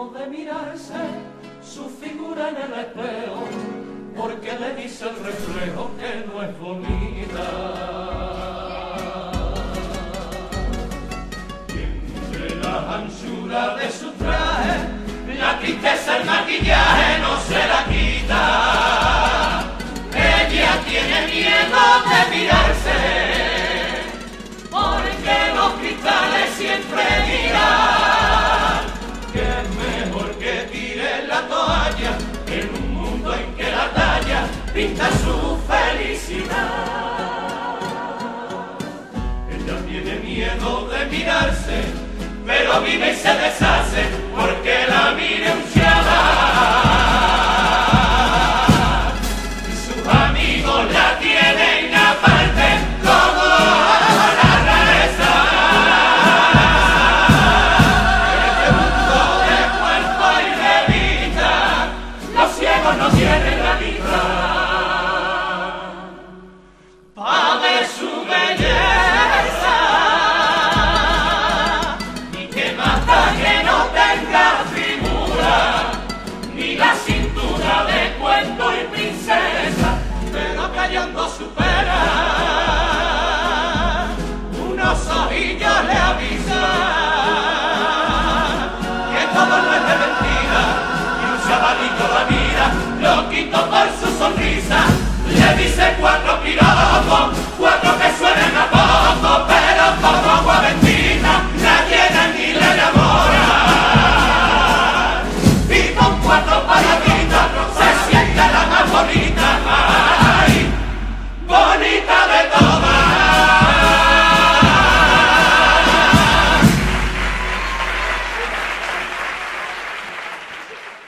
miedo de mirarse su figura en el espejo, porque le dice el reflejo que no es bonita. Y entre la anchura de su traje, la tristeza, el maquillaje no se la quita. Ella tiene miedo de mirarse, porque los cristales siempre dirán que es mejor que tire la toalla en un mundo en que la talla pinta su felicidad. Ella tiene miedo de mirarse, pero vive y se deshace porque la mire un chaval. Y sus amigos la tienen aparte como la rareza. Este mundo de cuerpo y de vida, los ciegos no tienen la vista. Pa' ver su belleza, ni que mata que no tenga figura, ni la cintura de cuento y princesa, pero callando su pena, unos ojillos le avisan que todo no es de mentira, y un chavalito la mira, loquito por su sonrisa, le dice